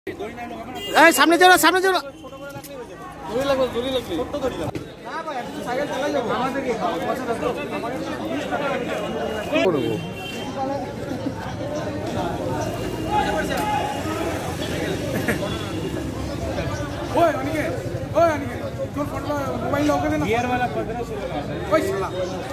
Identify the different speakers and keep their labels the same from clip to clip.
Speaker 1: সামনে চলো সামনে চলো।
Speaker 2: मोबाइल गियर वाला 1500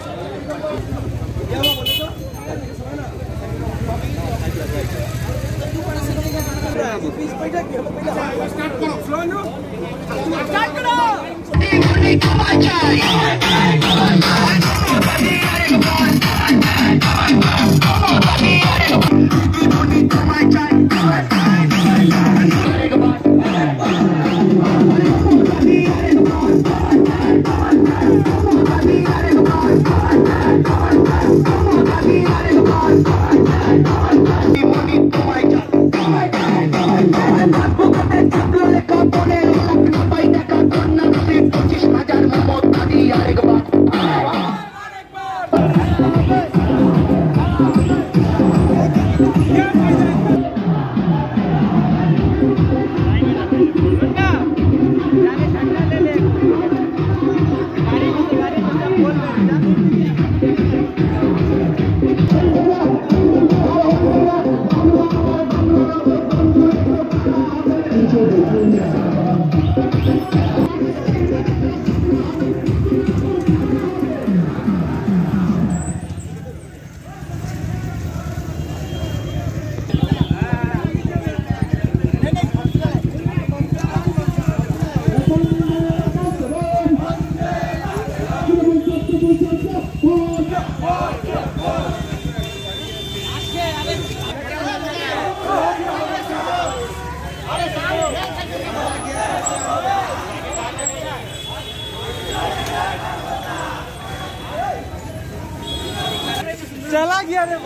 Speaker 2: चला गया रे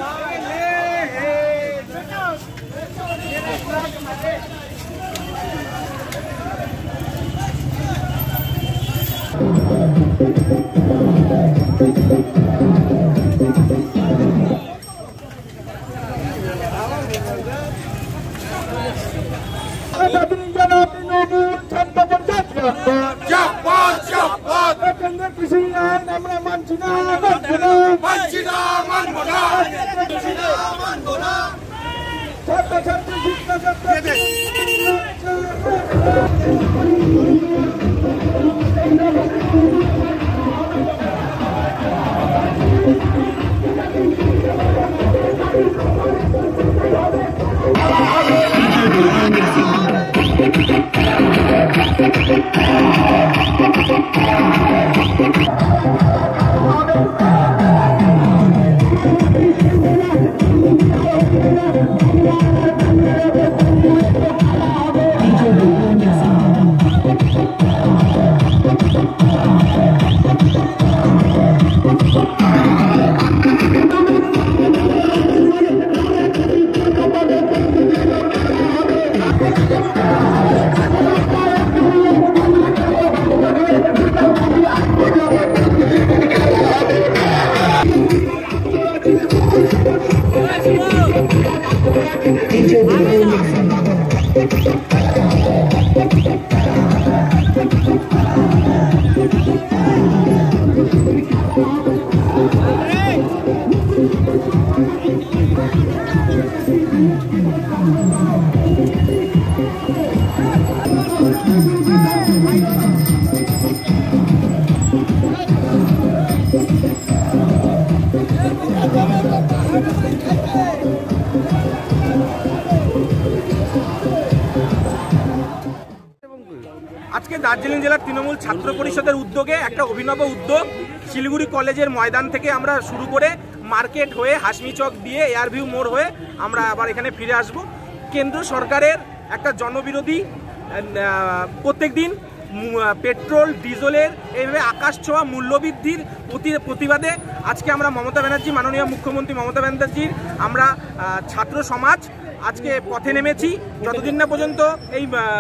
Speaker 2: আজকে দার্জিলিং জেলার তৃণমূল ছাত্র পরিষদের উদ্যোগে একটা অভিনব উদ্যোগ শিলিগুড়ি কলেজের ময়দান থেকে আমরা শুরু করে মার্কেট হয়ে হাসমি চক দিয়ে এয়ারভিউ মোড় হয়ে আমরা আবার এখানে ফিরে আসব। কেন্দ্র সরকারের একটা জনবিরোধী প্রত্যেকদিন পেট্রোল ডিজেলের এইভাবে আকাশ ছোঁয়া মূল্যবৃদ্ধির প্রতিবাদে আজকে আমরা মমতা ব্যানার্জি মাননীয় মুখ্যমন্ত্রী মমতা ব্যানার্জির আমরা ছাত্র সমাজ আজকে পথে নেমেছি। যতদিন না পর্যন্ত এই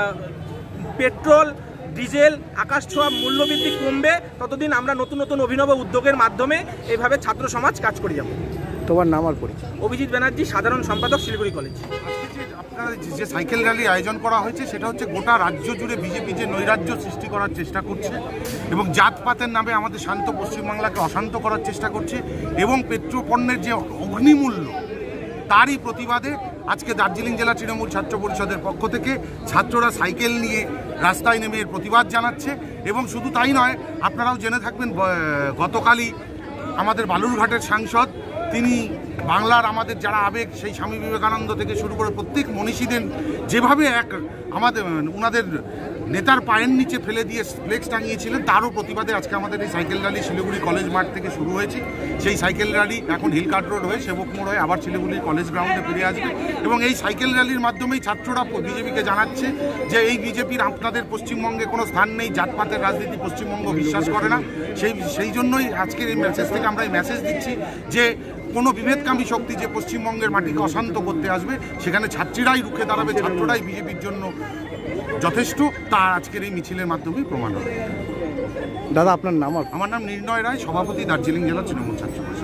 Speaker 2: পেট্রোল ডিজেল আকাশ ছোঁয়া মূল্যবৃদ্ধি কমবে ততদিন আমরা নতুন নতুন অভিনব উদ্যোগের মাধ্যমে এইভাবে ছাত্র সমাজ কাজ করে যাব।
Speaker 1: তোমার নাম আর পরিচয়?
Speaker 2: অভিজিৎ ব্যানার্জি, সাধারণ সম্পাদক, শিলিগুড়ি কলেজ।
Speaker 1: আপনারা যে সাইকেল র্যালি আয়োজন করা হয়েছে সেটা হচ্ছে গোটা রাজ্য জুড়ে বিজেপি যে নৈরাজ্য সৃষ্টি করার চেষ্টা করছে এবং জাতপাতের নামে আমাদের শান্ত পশ্চিমবাংলাকে অশান্ত করার চেষ্টা করছে এবং পেট্রোপণ্যের যে অগ্নিমূল্য তারই প্রতিবাদে আজকে দার্জিলিং জেলা তৃণমূল ছাত্র পরিষদের পক্ষ থেকে ছাত্ররা সাইকেল নিয়ে রাস্তায় নেমে এর প্রতিবাদ জানাচ্ছে। এবং শুধু তাই নয়, আপনারাও জেনে থাকবেন গতকালই আমাদের বালুরঘাটের সাংসদ তিনি বাংলার আমাদের যারা আবেগ সেই স্বামী বিবেকানন্দ থেকে শুরু করে প্রত্যেক মনীষীদের যেভাবে আমাদের ওনাদের নেতার পায়ের নিচে ফেলে দিয়ে ফ্লেক্স টাঙিয়েছিলেন তারও প্রতিবাদে আজকে আমাদের এই সাইকেল র্যালি শিলিগুড়ি কলেজ মাঠ থেকে শুরু হয়েছে। সেই সাইকেল র্যালি এখন হিলকার্ট রোড হয়ে সেবক মোড় হয়ে আবার শিলিগুড়ি কলেজ গ্রাউন্ডে ফিরে আসবে এবং এই সাইকেল র্যালির মাধ্যমেই ছাত্ররা বিজেপিকে জানাচ্ছে যে এই বিজেপির আপনাদের পশ্চিমবঙ্গে কোনো স্থান নেই, জাতপাতের রাজনীতি পশ্চিমবঙ্গ বিশ্বাস করে না। সেই জন্যই আজকের এই মেসেজ থেকে আমরা এই মেসেজ দিচ্ছি যে কোনো বিভেদকামী শক্তি যে পশ্চিমবঙ্গের মাটিকে অশান্ত করতে আসবে সেখানে ছাত্রীরাই রুখে দাঁড়াবে, ছাত্ররাই বিজেপির জন্য যথেষ্ট, তা আজকের এই মিছিলের মাধ্যমেই প্রমাণ হবে।
Speaker 3: দাদা আপনার নাম?
Speaker 1: আমার নাম নির্ণয় রায়, সভাপতি দার্জিলিং জেলা তৃণমূল ছাত্র।